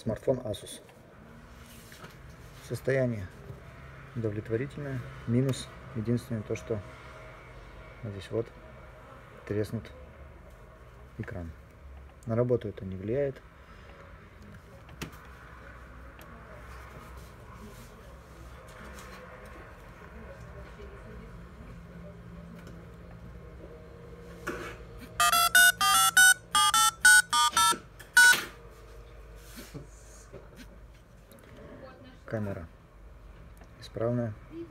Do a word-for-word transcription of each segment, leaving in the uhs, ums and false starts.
Смартфон Asus. Состояние удовлетворительное. Минус единственное то, что здесь вот треснут экран. На работу это не влияет. Камера исправная.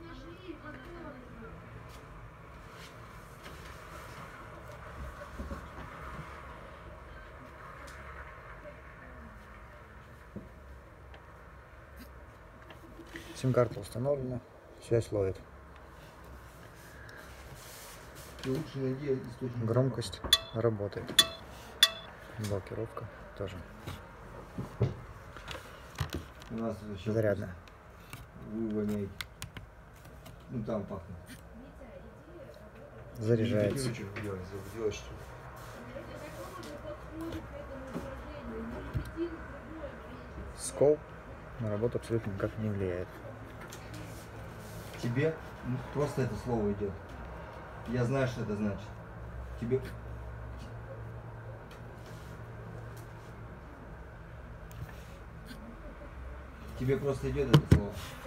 Сим-карта установлена, связь ловит. Громкость работает. Блокировка тоже. У нас зарядная. Вы воняете. Ну там пахнет. Заряжается. Скол на работу абсолютно никак не влияет. Тебе просто это слово идет. Я знаю, что это значит. Тебе... Тебе просто идет это слово.